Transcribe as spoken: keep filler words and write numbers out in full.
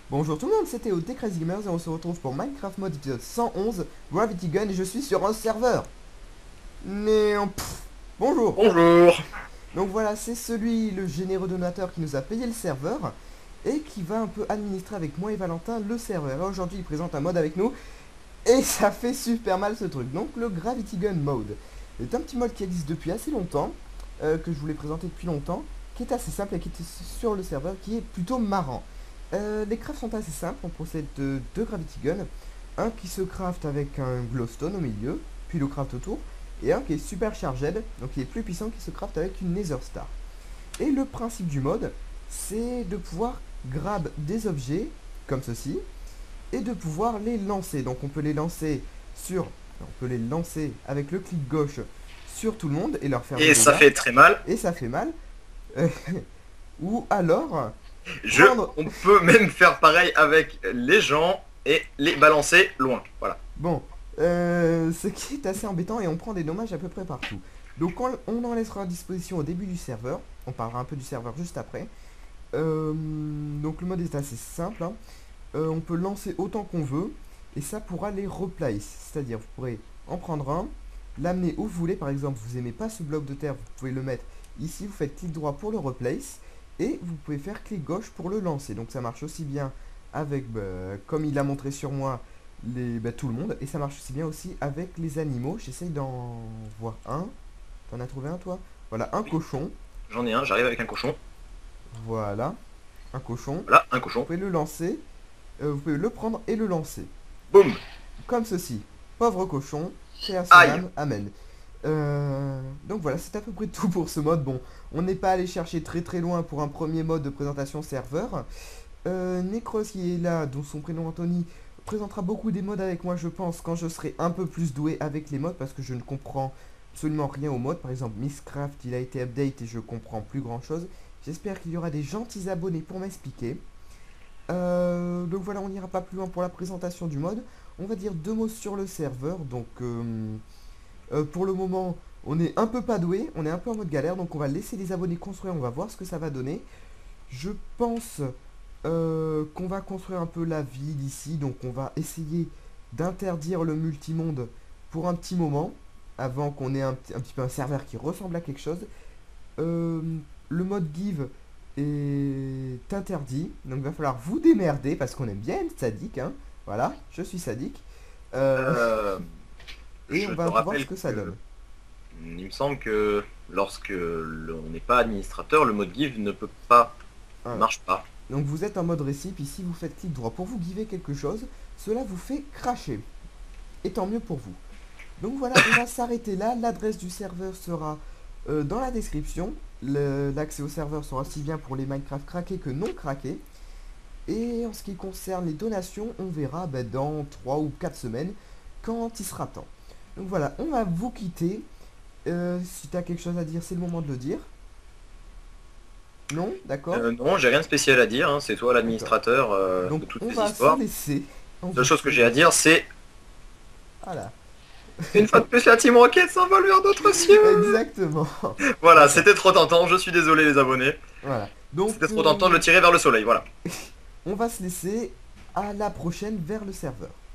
Bonjour tout le monde, c'était Théo des Crazy Gamers et on se retrouve pour Minecraft Mode épisode cent onze, Gravity Gun, et je suis sur un serveur. Néon. Pff, bonjour. Bonjour. Donc voilà, c'est celui, le généreux donateur qui nous a payé le serveur et qui va un peu administrer avec moi et Valentin le serveur. Et aujourd'hui il présente un mode avec nous et ça fait super mal ce truc. Donc le Gravity Gun Mode est un petit mode qui existe depuis assez longtemps, euh, que je voulais présenter depuis longtemps, qui est assez simple et qui est sur le serveur, qui est plutôt marrant. Euh, les crafts sont assez simples, on possède deux, deux Gravity Gun, un qui se craft avec un glowstone au milieu, puis le craft autour, et un qui est super charged, donc qui est plus puissant, qui se craft avec une Nether Star. Et le principe du mode, c'est de pouvoir grab des objets, comme ceci, et de pouvoir les lancer. Donc on peut les lancer sur, on peut les lancer avec le clic gauche sur tout le monde et leur faire des Et ça dégâts, fait très mal. et ça fait mal. Euh, ou alors Je, prendre. on peut même faire pareil avec les gens et les balancer loin. Voilà. Bon, euh, ce qui est assez embêtant, et on prend des dommages à peu près partout. Donc on, on en laissera à disposition au début du serveur. On parlera un peu du serveur juste après. Euh, donc le mode est assez simple, hein. Euh, on peut lancer autant qu'on veut, et ça pourra les replace. C'est-à-dire vous pourrez en prendre un, l'amener où vous voulez. Par exemple, vous aimez pas ce bloc de terre, vous pouvez le mettre ici, vous faites clic droit pour le replace, et vous pouvez faire clic gauche pour le lancer. Donc ça marche aussi bien avec, bah, comme il a montré sur moi, les, bah, tout le monde, et ça marche aussi bien aussi avec les animaux. J'essaye d'en voir un. T'en as trouvé un toi? Voilà, un cochon. J'en ai un, j'arrive avec un cochon. Voilà, un cochon. Voilà, un Vous cochon. pouvez le lancer, euh, vous pouvez le prendre et le lancer. Boum. Comme ceci. Pauvre cochon, paix à son Aïe. âme, amen. Euh, donc voilà, c'est à peu près tout pour ce mode. Bon, on n'est pas allé chercher très très loin pour un premier mode de présentation serveur. Euh, Necros qui est là, dont son prénom Anthony, présentera beaucoup des modes avec moi, je pense, quand je serai un peu plus doué avec les modes, parce que je ne comprends absolument rien aux modes. Par exemple, Misscraft, il a été update et je comprends plus grand chose. J'espère qu'il y aura des gentils abonnés pour m'expliquer. Euh, donc voilà, on n'ira pas plus loin pour la présentation du mode. On va dire deux mots sur le serveur. Donc euh, euh, pour le moment, on est un peu pas doué, on est un peu en mode galère, donc on va laisser les abonnés construire, on va voir ce que ça va donner. Je pense euh, qu'on va construire un peu la ville ici, donc on va essayer d'interdire le multimonde pour un petit moment, avant qu'on ait un, petit- un petit peu un serveur qui ressemble à quelque chose. Euh, le mode give est interdit, donc il va falloir vous démerder, parce qu'on aime bien être sadique, hein. Voilà, je suis sadique. Euh, Euh, et je on te va voir ce rappelle que ça que donne. il me semble que lorsque le- on n'est pas administrateur, le mode give ne peut pas, ne Voilà. marche pas. Donc vous êtes en mode récip, ici vous faites clic droit pour vous giver quelque chose, cela vous fait cracher. Et tant mieux pour vous. Donc voilà, on va s'arrêter là, l'adresse du serveur sera euh, dans la description. Le- L'accès au serveur sera aussi bien pour les Minecraft craqués que non craqués. Et en ce qui concerne les donations, on verra bah, dans trois ou quatre semaines, quand il sera temps. Donc voilà, on va vous quitter. Euh, si tu as quelque chose à dire, c'est le moment de le dire. Non? D'accord? Euh, non, j'ai rien de spécial à dire, hein, c'est toi D'accord. l'administrateur euh, Donc de toutes on ces va se histoires. laisser. On La vous seule chose que fait- j'ai à dire, c'est Voilà. une fois de plus, la Team Rocket s'envole vers d'autres cieux. Exactement. Voilà, D'accord. c'était trop tentant, je suis désolé les abonnés. Voilà. Donc, C'était trop tentant de euh, le tirer vers le soleil, voilà. on va se laisser à la prochaine vers le serveur.